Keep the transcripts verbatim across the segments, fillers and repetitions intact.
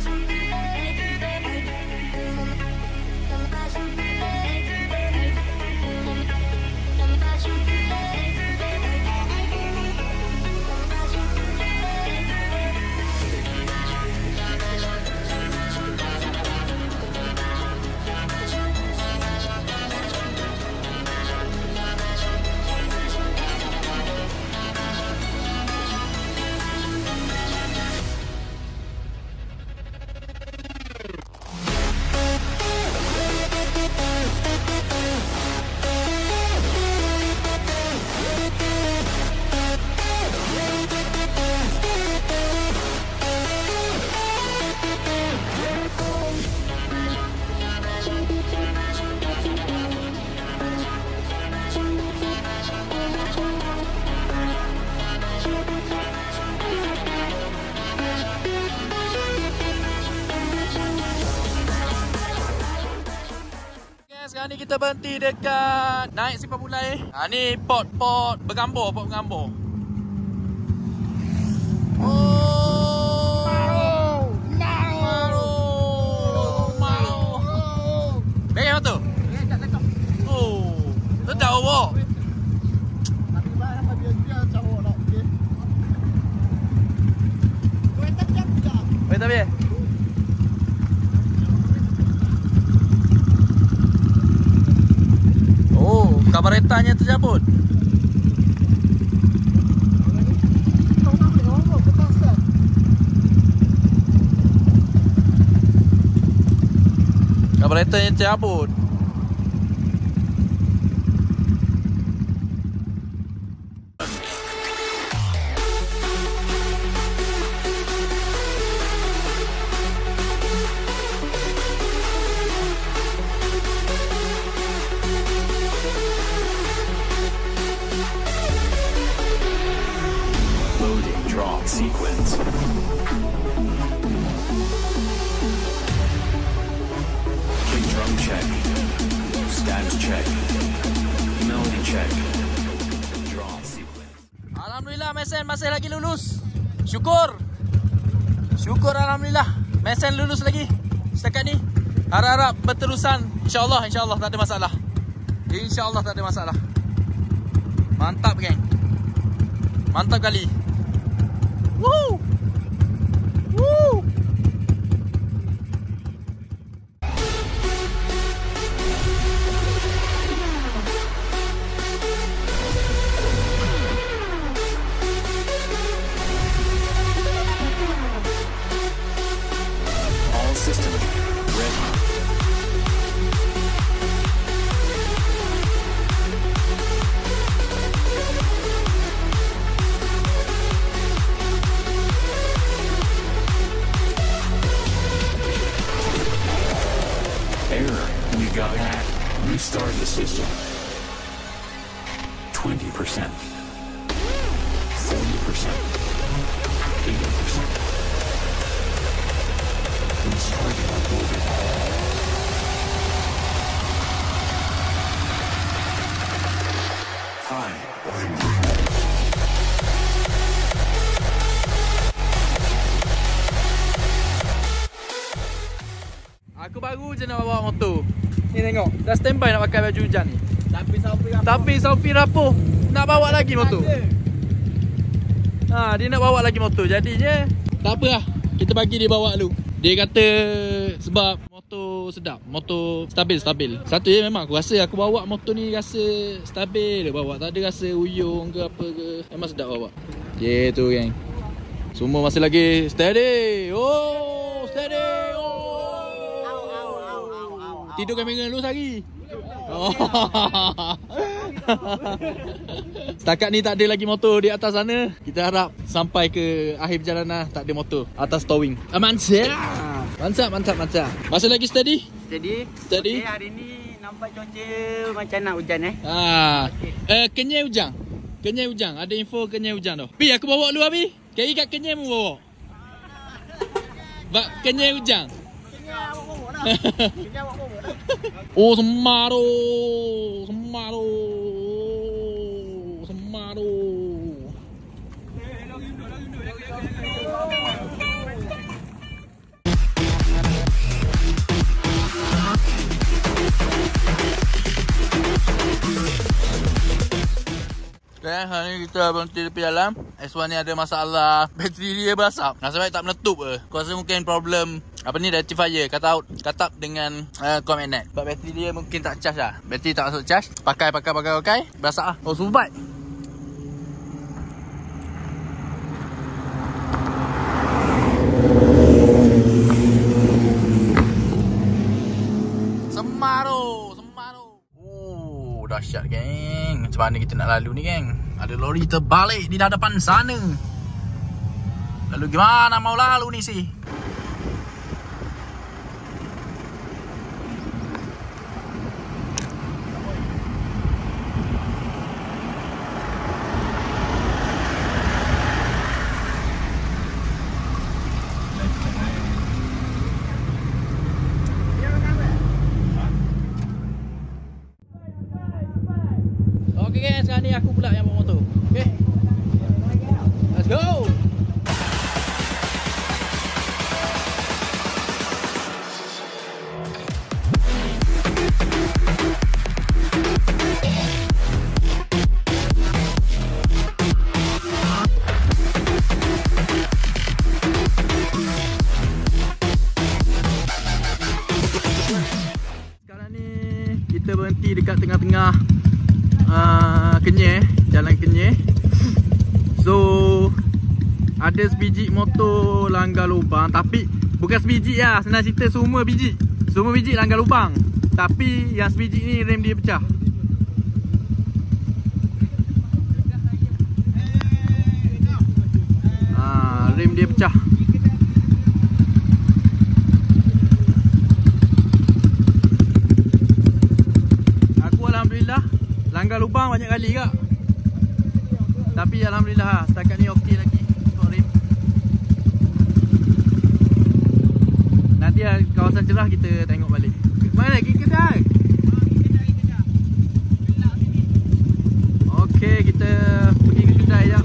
Sekarang ni kita berhenti dekat naik Simpang Pulai. Ha, ni pot pot bergambar, pot bergambar. Oh, mau, mau, mau. Baik tu. Oh, sedap awak. Tapi barang dia dia cawak nak okey. Kereta jam juga. Baik tak biar. Kabaretanya tercabut. Kabaretanya tercabut. Drop sequence. Kick drum check. Stats check. Melody check. Drop sequence. Alhamdulillah Mesen masih lagi lulus. Syukur. Syukur alhamdulillah. Mesen lulus lagi. Setakat ni harap-harap berterusan. InsyaAllah, insyaAllah tak ada masalah. InsyaAllah tak ada masalah. Mantap geng. Mantap kali. Woo! Woo! All systems ready. Error. We got hacked. Restart the system. twenty percent. forty percent. eighty percent. Restarting uploaded. Hi. Aku baru je nak bawa motor. Ni tengok, dah standby nak pakai baju hujan ni. Tapi sampai apa? Tapi Sofi rapuh, nak bawa lagi motor. Ha, dia nak bawa lagi motor. Jadinya tak apa lah, kita bagi dia bawa dulu. Dia kata sebab motor sedap, motor stabil stabil. Satu je memang aku rasa aku bawa motor ni rasa stabil dia bawa. Tak ada rasa uyung ke apa ke. Memang sedap bawa. Gitu geng. Semua masih lagi steady. Oh, steady. Oh. Tidur kamera dulu sehari. Oh. Setakat ni tak ada lagi motor di atas sana. Kita harap sampai ke akhir perjalanan tak ada motor atas towing. Ah, mantap. Mantap, mantap, mantap. Masih lagi steady? Steady. Steady. Okay, hari ni nampak cuaca macam nak hujan eh. Ah. Eh, kenyai hujan. Kenyai hujan. Ada info kenyai hujan tu. Pi, aku bawa lu abi. Kari kat kenyai mu bawa. Bak kenyai hujan. Oh, Semaro. Semaro. Semaro. guys, hari ni kita berhenti tepi jalan. S one ni ada masalah bateri dia berasap. Nasib baik tak meletup ke. Aku rasa mungkin problem apa ni rectifier cut out cut up dengan uh, com and net. Sebab bateri dia mungkin tak charge lah. Bateri tak masuk charge. Pakai pakai pakai pakai berasap lah. Oh subat. Semaru, Semaru. Oh, dahsyat geng. Macam mana kita nak lalu ni geng? Ada lori terbalik di hadapan sana. Lalu gimana mau lalu ni sih? Okay guys, sekarang ni aku pula yang bawa motor. Okay, let's go. Sekarang ni kita berhenti dekat tengah-tengah Uh, Kenyir, jalan Kenyir. So ada sebiji motor langgar lubang. Tapi bukan sebiji lah, senang cerita semua biji. Semua biji langgar lubang. Tapi yang sebiji ni rem dia pecah. Ah, rem dia pecah. Aku alhamdulillah langgar lubang banyak kali kak. Tapi alhamdulillah setakat ni okey lagi untuk rem. Nanti kawasan cerah kita tengok balik. Mana lagi kedai? Okey, kita pergi ke kedai jap.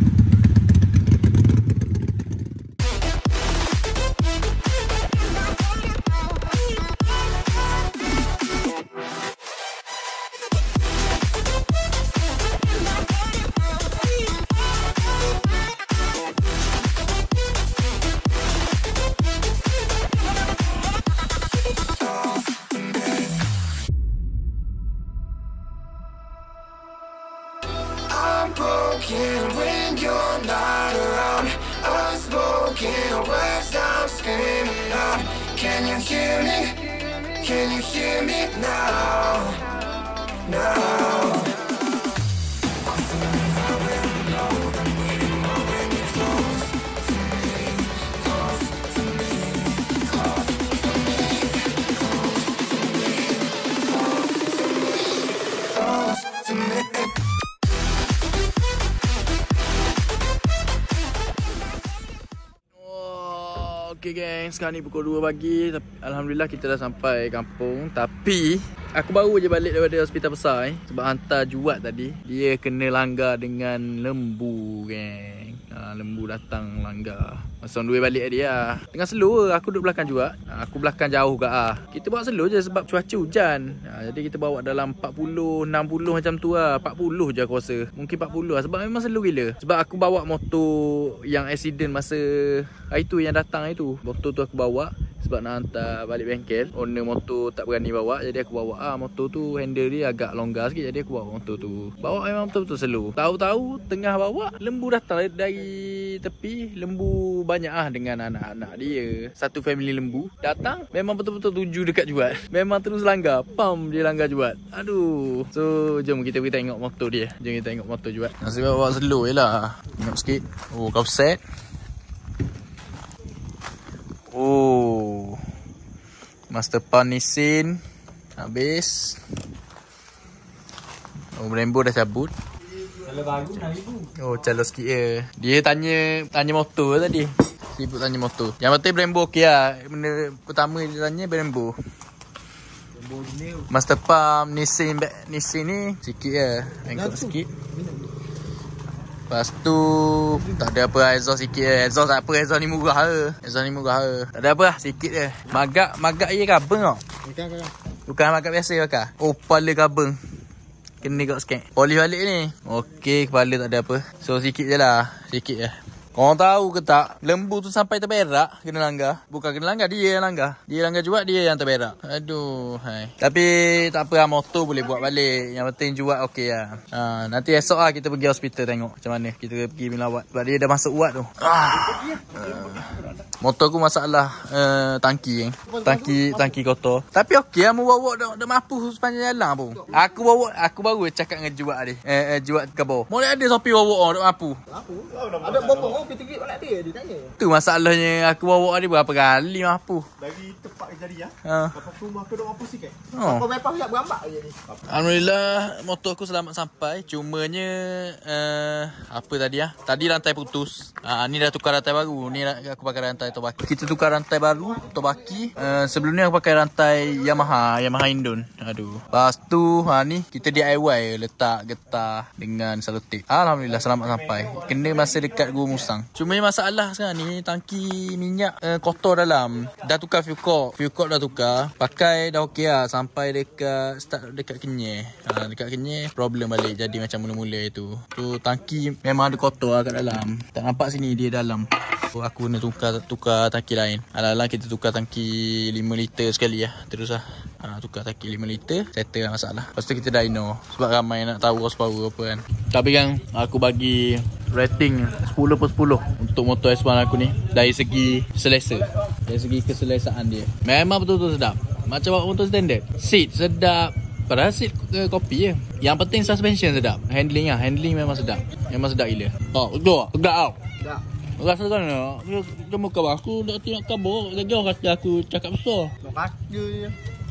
Broken when you're not around. Unspoken words I'm screaming out. Can you hear me? Can you hear me now? Now. Okay geng, sekarang ni pukul dua pagi. Alhamdulillah kita dah sampai kampung. Tapi aku baru je balik daripada hospital besar eh. Sebab hantar juat tadi, dia kena langgar dengan lembu geng. ha, Lembu datang langgar. Masa on the way balik tadi lah. Tengah slow aku duduk belakang juat. ha, Aku belakang jauh ke ah. Kita bawa slow je sebab cuaca hujan. ha, Jadi kita bawa dalam empat puluh, enam puluh macam tu lah. Empat puluh je aku rasa. Mungkin empat puluh lah. Sebab memang slow gila. Sebab aku bawa motor yang accident masa hari tu yang datang itu. Motor tu aku bawa sebab nak hantar balik bengkel. Owner motor tak berani bawa, jadi aku bawa ah motor tu. Handle dia agak longgar sikit, jadi aku bawa motor tu. Bawa memang betul-betul slow. Tahu-tahu tengah bawa, lembu datang dari tepi. Lembu banyak ah dengan anak-anak dia. Satu family lembu datang, memang betul-betul tuju dekat juat. Memang terus langgar. Pam dia langgar juat. Aduh. So jom kita pergi tengok motor dia. Jom kita tengok motor juat. Nasib bawa slow je lah. Tengok sikit. Oh, kau set. Oh, Master Pan Nissin habis. Oh, Brembo dah cabut. Kalau baru enam ribu. Oh, calo sikit je. Dia tanya tanya motor tadi. Sibuk tanya motor. Yang penting Brembo okey lah. Benda pertama dia tanya Brembo. Brembo ni Master Pan Nissin Nissin ni sikit je. Bengkok sikit. Lepas tu tak ada apa, exhaust sikit je. Exhaust tak apa, exhaust ni murah je. Exhaust ni murah je. Tak ada apa lah, sikit je. Magak, magak je carbon tau. Bukan, bukan. Bukan magak biasa bakar. Oh, pala carbon. Kena kat sikit. Polis balik ni. Okey, kepala tak ada apa. So sikit je lah. Sikit je. Korang tahu ke tak, lembu tu sampai terberak kena langgar. Bukan kena langgar, dia yang langgar. Dia langgar juga, dia yang terberak. Aduh, hai. Tapi tak apa lah, motor boleh buat balik. Yang penting jual okey lah. Ha, nanti esok lah kita pergi hospital tengok macam mana. Kita pergi melawat. Sebab dia dah masuk uat tu. Ah. Uh, motor aku masalah uh, tangki eh. Tangki tangki kotor. Tapi okey lah, mau bawa dah, dah mampu sepanjang jalan pun. Aku bawa, aku baru cakap dengan jual dia. Eh, eh jual ke bawah. Boleh ada sopi bawa orang dah mampu. Aku ada botol. Kita pergi balik dia, dia tanya. Tu masalahnya, aku bawa dia berapa kali mampu. Dari tempat kejadian, Ha. lepas tu rumah aku dah mampu sikit. Oh. Apa bepah siap berambak je ni. Alhamdulillah motor aku selamat sampai. Cumanya uh, apa tadi ah? Tadi rantai putus. Ah uh, ni dah tukar rantai baru. Ni aku pakai rantai Tobaki. Kita tukar rantai baru Tobaki. Uh, sebelum ni aku pakai rantai Yamaha, Yamaha Indon. Aduh. Lepas tu ha ni kita D I Y letak getah dengan selotip. Alhamdulillah selamat sampai. Kena masa dekat Gua Musang. Cuma masalah sekarang ni tangki minyak uh, kotor dalam. Dah tukar fuel cord. Fuel cord dah tukar. Pakai dah okey lah sampai dekat start dekat Kenyir. Ha, dekat Kenyir problem balik jadi macam mula-mula itu. Tu tangki memang ada kotor lah kat dalam. Tak nampak sini dia dalam. So, aku kena tukar tukar tangki lain. Alah-alah kita tukar tangki lima liter sekali lah. Terus lah. Ha, tukar tangki lima liter. Settle lah masalah. Lepas tu kita dyno. Sebab ramai nak tahu horsepower apa kan. Tapi kan aku bagi rating sepuluh per sepuluh untuk motor S one aku ni. Dari segi selesa. Dari segi keselesaan dia. Memang betul-betul sedap. Macam bawa motor standard. Seat sedap. Padahal seat uh, kopi je. Yang penting suspension sedap. Handling lah. Handling memang sedap. Memang sedap gila. Oh, betul. Tegak tau. Tak. Rasa kan dia, dia muka aku nak tengok kabur. Lagi orang kata aku cakap besar. Nak kata je.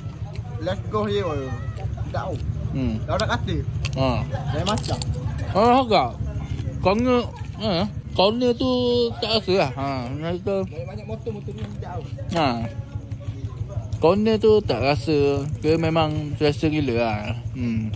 Let's go je. Tak tahu. Hmm. Dah nak kata. Ha. Saya macam. Oh, agak. Corner. Ha. Corner tu tak rasa lah. Ha. Rasa. Banyak motor-motor ni tak tahu. Ha. Corner tu tak rasa ke memang selesa gila lah. Hmm.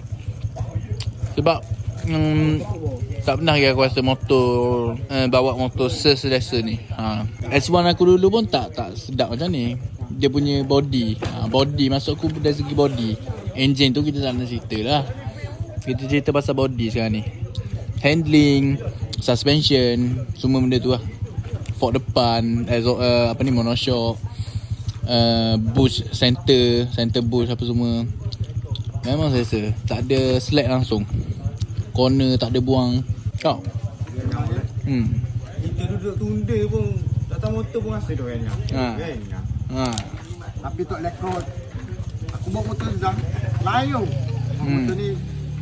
Sebab hmm, tak pernah lagi aku rasa motor eh, bawa motor seselesa ni. Ha. S one aku dulu pun tak tak sedap macam ni. Dia punya body. Ha, body masuk aku dari segi body. Engine tu kita tak nak cerita lah. Kita cerita pasal body sekarang ni. Handling, suspension, semua benda tu lah. Fork depan, exhaust, uh, apa ni monoshock. Uh, bush center, center bush apa semua. Memang selesa. Tak ada slack langsung. Corner tak ada buang. Kau. Hmm. Kita duduk tunda pun datang motor pun rasa dah enak. Ha. Enak. Ha. Tapi tok lekot. Aku bawa motor Zam. Layu. Hmm. Motor ni.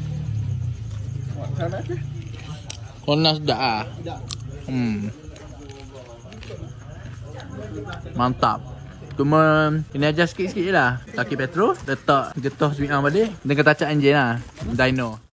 Macam mana? Corner sedap ah. Tidak. Hmm. Mantap. Cuma kena adjust sikit-sikit je lah. Taki petrol, letak getah swing arm balik. Dengan touch up engine lah. Dyno.